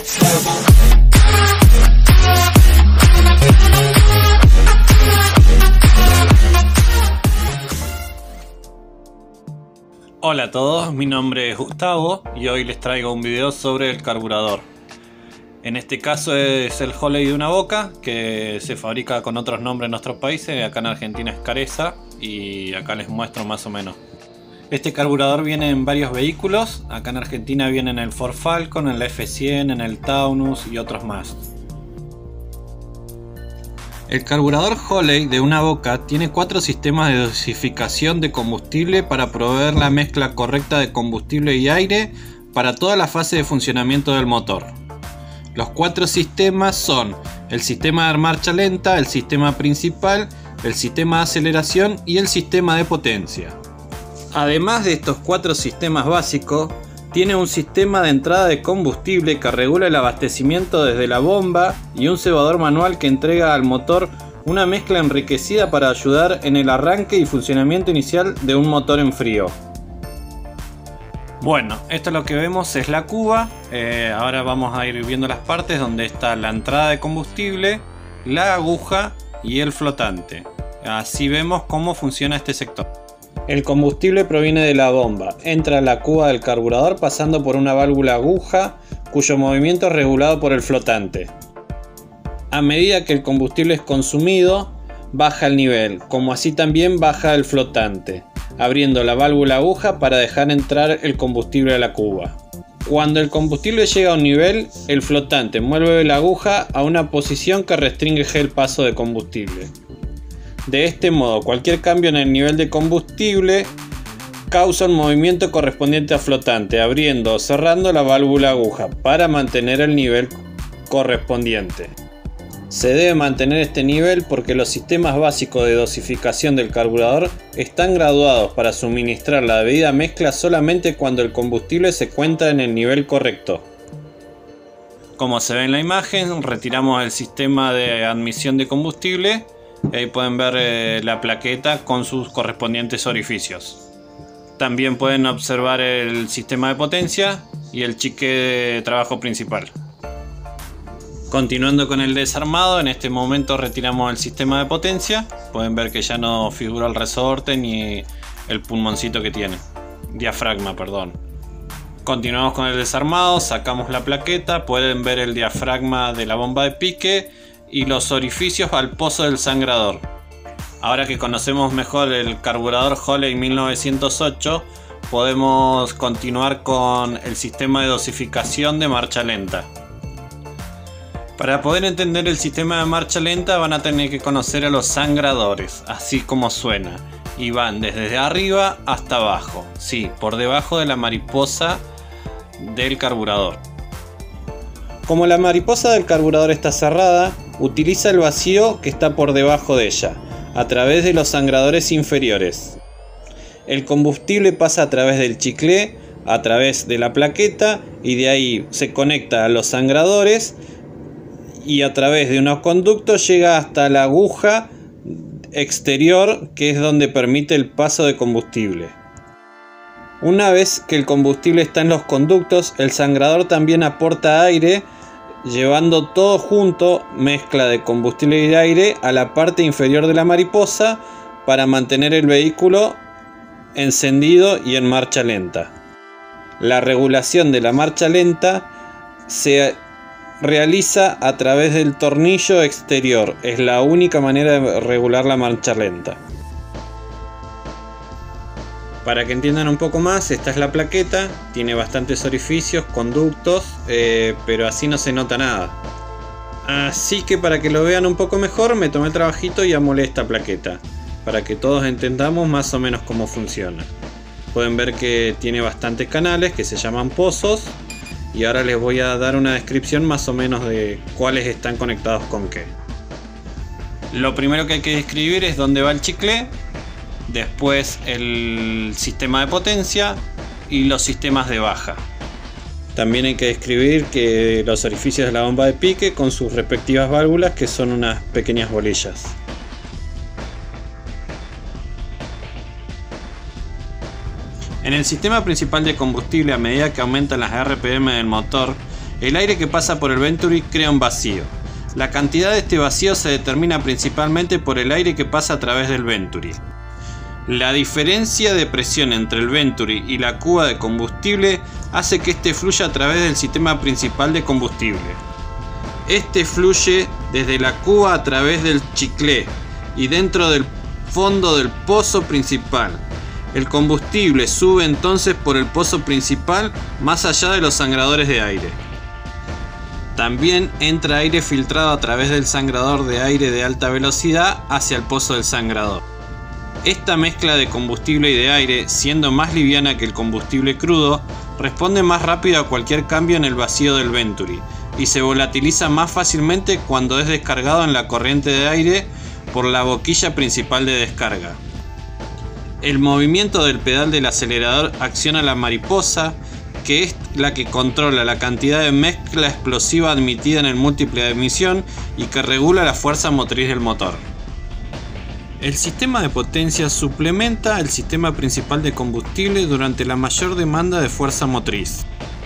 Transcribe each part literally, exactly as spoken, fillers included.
Hola a todos, mi nombre es Gustavo y hoy les traigo un video sobre el carburador. En este caso es el Holley de una boca, que se fabrica con otros nombres en nuestros países. Acá en Argentina es Careza y acá les muestro más o menos. Este carburador viene en varios vehículos. Acá en Argentina viene en el Ford Falcon, en la F cien, en el Taunus y otros más. El carburador Holley de una boca tiene cuatro sistemas de dosificación de combustible para proveer la mezcla correcta de combustible y aire para toda la fase de funcionamiento del motor. Los cuatro sistemas son el sistema de marcha lenta, el sistema principal, el sistema de aceleración y el sistema de potencia. Además de estos cuatro sistemas básicos, tiene un sistema de entrada de combustible que regula el abastecimiento desde la bomba y un cebador manual que entrega al motor una mezcla enriquecida para ayudar en el arranque y funcionamiento inicial de un motor en frío. Bueno, esto lo que vemos es la cuba. Eh, ahora vamos a ir viendo las partes donde está la entrada de combustible, la aguja y el flotante. Así vemos cómo funciona este sector. El combustible proviene de la bomba, entra a la cuba del carburador pasando por una válvula aguja cuyo movimiento es regulado por el flotante. A medida que el combustible es consumido, baja el nivel, como así también baja el flotante, abriendo la válvula aguja para dejar entrar el combustible a la cuba. Cuando el combustible llega a un nivel, el flotante mueve la aguja a una posición que restringe el paso de combustible. De este modo, cualquier cambio en el nivel de combustible causa un movimiento correspondiente al flotante, abriendo o cerrando la válvula aguja para mantener el nivel correspondiente. Se debe mantener este nivel porque los sistemas básicos de dosificación del carburador están graduados para suministrar la debida mezcla solamente cuando el combustible se encuentra en el nivel correcto. Como se ve en la imagen, retiramos el sistema de admisión de combustible. Ahí pueden ver eh, la plaqueta con sus correspondientes orificios. También pueden observar el sistema de potencia y el chique de trabajo principal. Continuando con el desarmado, en este momento retiramos el sistema de potencia. Pueden ver que ya no figura el resorte ni el pulmoncito que tiene. Diafragma, perdón. Continuamos con el desarmado, sacamos la plaqueta, pueden ver el diafragma de la bomba de pique y los orificios al pozo del sangrador. Ahora que conocemos mejor el carburador Holley mil novecientos ocho, podemos continuar con el sistema de dosificación de marcha lenta. Para poder entender el sistema de marcha lenta van a tener que conocer a los sangradores, así como suena, y van desde arriba hasta abajo, sí, por debajo de la mariposa del carburador. Como la mariposa del carburador está cerrada, utiliza el vacío que está por debajo de ella, a través de los sangradores inferiores. El combustible pasa a través del chiclé, a través de la plaqueta, y de ahí se conecta a los sangradores y a través de unos conductos llega hasta la aguja exterior, que es donde permite el paso de combustible. Una vez que el combustible está en los conductos, el sangrador también aporta aire, llevando todo junto, mezcla de combustible y aire, a la parte inferior de la mariposa para mantener el vehículo encendido y en marcha lenta. La regulación de la marcha lenta se realiza a través del tornillo exterior, es la única manera de regular la marcha lenta. Para que entiendan un poco más, esta es la plaqueta, tiene bastantes orificios, conductos, eh, pero así no se nota nada. Así que para que lo vean un poco mejor, me tomé el trabajito y amolé esta plaqueta, para que todos entendamos más o menos cómo funciona. Pueden ver que tiene bastantes canales que se llaman pozos, y ahora les voy a dar una descripción más o menos de cuáles están conectados con qué. Lo primero que hay que describir es dónde va el chiclé. Después el sistema de potencia y los sistemas de baja. También hay que describir que los orificios de la bomba de pique con sus respectivas válvulas, que son unas pequeñas bolillas. En el sistema principal de combustible, a medida que aumentan las R P M del motor, El aire que pasa por el Venturi crea un vacío. La cantidad de este vacío se determina principalmente por el aire que pasa a través del Venturi. La diferencia de presión entre el Venturi y la cuba de combustible hace que este fluya a través del sistema principal de combustible. Este fluye desde la cuba a través del chiclé y dentro del fondo del pozo principal. El combustible sube entonces por el pozo principal más allá de los sangradores de aire. También entra aire filtrado a través del sangrador de aire de alta velocidad hacia el pozo del sangrador. Esta mezcla de combustible y de aire, siendo más liviana que el combustible crudo, responde más rápido a cualquier cambio en el vacío del Venturi y se volatiliza más fácilmente cuando es descargado en la corriente de aire por la boquilla principal de descarga. El movimiento del pedal del acelerador acciona la mariposa, que es la que controla la cantidad de mezcla explosiva admitida en el múltiple de admisión y que regula la fuerza motriz del motor. El sistema de potencia suplementa el sistema principal de combustible durante la mayor demanda de fuerza motriz.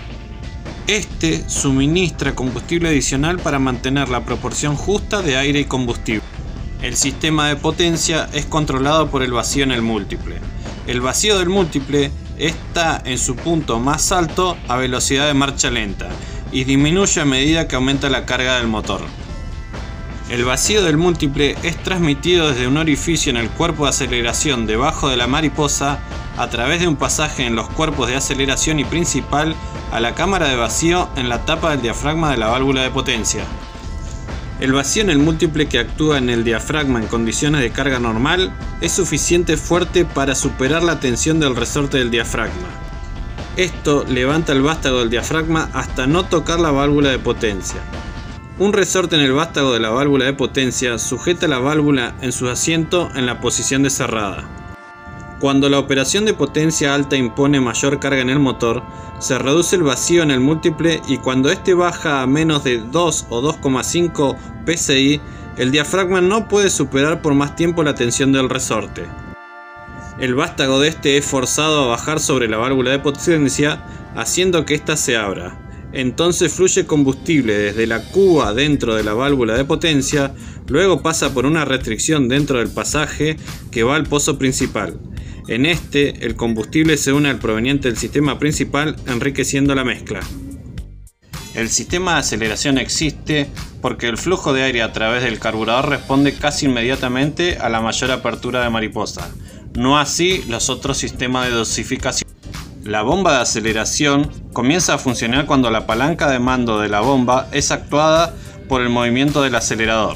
Este suministra combustible adicional para mantener la proporción justa de aire y combustible. El sistema de potencia es controlado por el vacío en el múltiple. El vacío del múltiple está en su punto más alto a velocidad de marcha lenta y disminuye a medida que aumenta la carga del motor. El vacío del múltiple es transmitido desde un orificio en el cuerpo de aceleración debajo de la mariposa a través de un pasaje en los cuerpos de aceleración y principal a la cámara de vacío en la tapa del diafragma de la válvula de potencia. El vacío en el múltiple que actúa en el diafragma en condiciones de carga normal es suficiente fuerte para superar la tensión del resorte del diafragma. Esto levanta el vástago del diafragma hasta no tocar la válvula de potencia. Un resorte en el vástago de la válvula de potencia sujeta la válvula en su asiento en la posición de cerrada. Cuando la operación de potencia alta impone mayor carga en el motor, se reduce el vacío en el múltiple y cuando este baja a menos de dos o dos coma cinco P S I, el diafragma no puede superar por más tiempo la tensión del resorte. El vástago de este es forzado a bajar sobre la válvula de potencia, haciendo que ésta se abra. Entonces fluye combustible desde la cuba dentro de la válvula de potencia, luego pasa por una restricción dentro del pasaje que va al pozo principal. En este, el combustible se une al proveniente del sistema principal, enriqueciendo la mezcla. El sistema de aceleración existe porque el flujo de aire a través del carburador responde casi inmediatamente a la mayor apertura de mariposa, no así los otros sistemas de dosificación. La bomba de aceleración comienza a funcionar cuando la palanca de mando de la bomba es actuada por el movimiento del acelerador.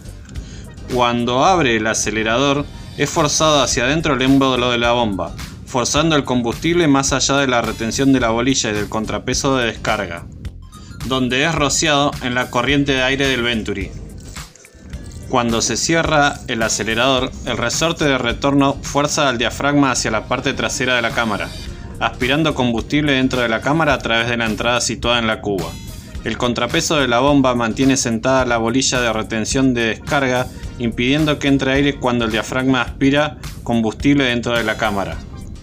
Cuando abre el acelerador, es forzado hacia adentro el émbolo de la bomba, forzando el combustible más allá de la retención de la bolilla y del contrapeso de descarga, donde es rociado en la corriente de aire del Venturi. Cuando se cierra el acelerador, el resorte de retorno fuerza al diafragma hacia la parte trasera de la cámara, aspirando combustible dentro de la cámara a través de la entrada situada en la cuba. El contrapeso de la bomba mantiene sentada la bolilla de retención de descarga, impidiendo que entre aire cuando el diafragma aspira combustible dentro de la cámara.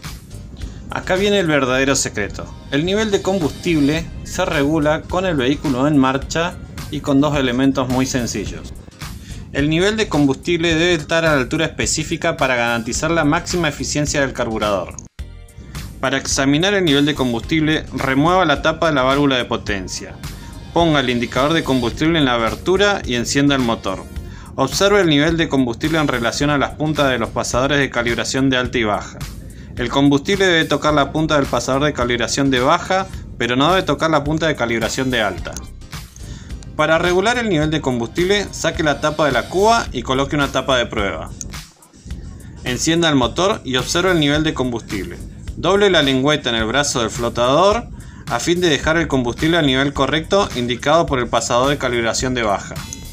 Acá viene el verdadero secreto. El nivel de combustible se regula con el vehículo en marcha y con dos elementos muy sencillos. El nivel de combustible debe estar a la altura específica para garantizar la máxima eficiencia del carburador. Para examinar el nivel de combustible, remueva la tapa de la válvula de potencia. Ponga el indicador de combustible en la abertura y encienda el motor. Observe el nivel de combustible en relación a las puntas de los pasadores de calibración de alta y baja. El combustible debe tocar la punta del pasador de calibración de baja, pero no debe tocar la punta de calibración de alta. Para regular el nivel de combustible, saque la tapa de la cuba y coloque una tapa de prueba. Encienda el motor y observe el nivel de combustible. Doble la lengüeta en el brazo del flotador a fin de dejar el combustible al nivel correcto indicado por el pasador de calibración de baja.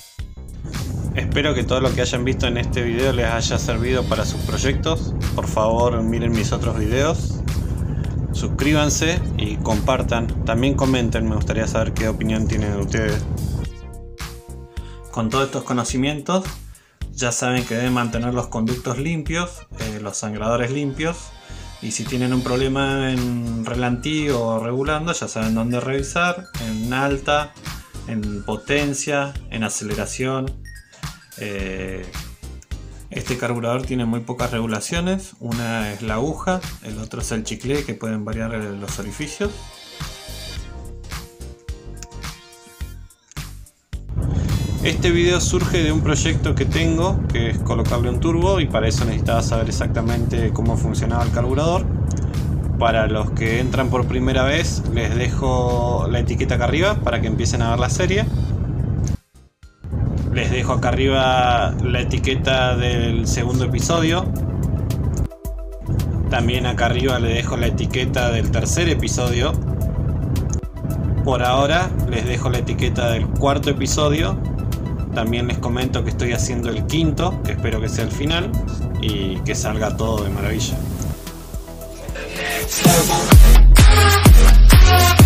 Espero que todo lo que hayan visto en este video les haya servido para sus proyectos. Por favor, miren mis otros videos, suscríbanse y compartan. También comenten, me gustaría saber qué opinión tienen ustedes. Con todos estos conocimientos, ya saben que deben mantener los conductos limpios, eh, los sangradores limpios, Y si tienen un problema en relantí o regulando, ya saben dónde revisar: en alta, en potencia, en aceleración. Eh, este carburador tiene muy pocas regulaciones. Una es la aguja, el otro es el chicle, que pueden variar los orificios. Este video surge de un proyecto que tengo, que es colocarle un turbo, y para eso necesitaba saber exactamente cómo funcionaba el carburador. Para los que entran por primera vez, les dejo la etiqueta acá arriba para que empiecen a ver la serie. Les dejo acá arriba la etiqueta del segundo episodio. También acá arriba les dejo la etiqueta del tercer episodio. Por ahora les dejo la etiqueta del cuarto episodio. También les comento que estoy haciendo el quinto, que espero que sea el final y que salga todo de maravilla.